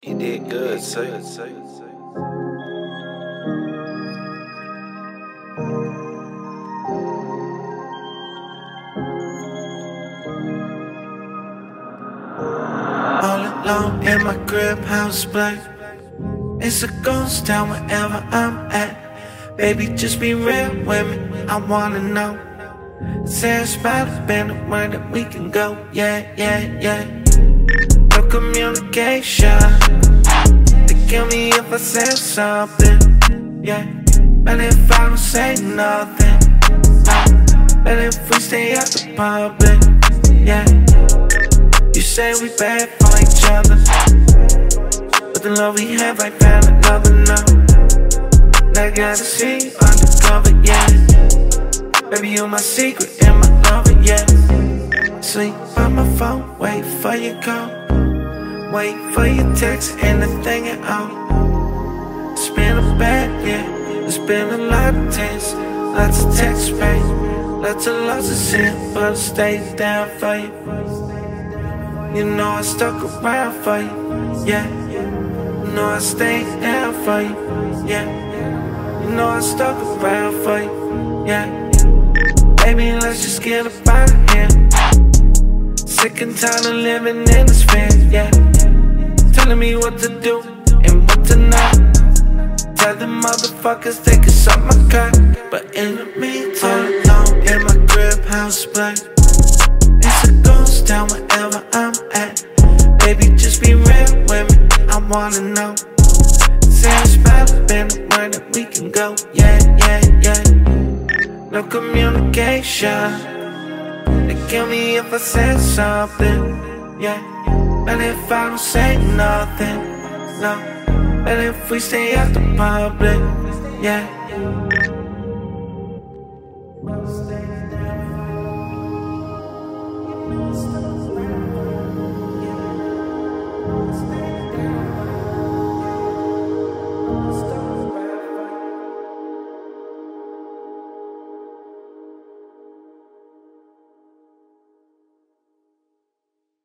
You did good, say. All alone in my crib, house black. It's a ghost town wherever I'm at. Baby, just be real with me, I wanna know. Say it's about to been the way that we can go, yeah. No communication. They kill me if I say something, yeah. But if I don't say nothing, no. But if we stay out the public, yeah. You say we bad for each other, but the love we have, I found another now. I gotta see you undercover, yeah. Baby, you're my secret and my lover, yeah. Sleep on my phone, wait for your call, wait for your text and the thing at all. It's been a bad, yeah. It's been a lot of tears, lots of text space, lots of losses here, but I'll stay down for you. You know I stuck around for you, yeah. You know I stayed down for you, yeah. You know I stuck around for you, yeah. Baby, let's just get up out of here. Sick and tired of living in this fear, yeah. Telling me what to do and what to not. Tell the motherfuckers they can suck my cock, but in the meantime, all alone in my crib, house black. It's a ghost town wherever I'm at. Baby, just be real with me, I wanna know. Say it's about to been the way that we can go, yeah. No communication. They kill me if I say something, yeah. But if I don't say nothing, no. But if we stay out the public, yeah.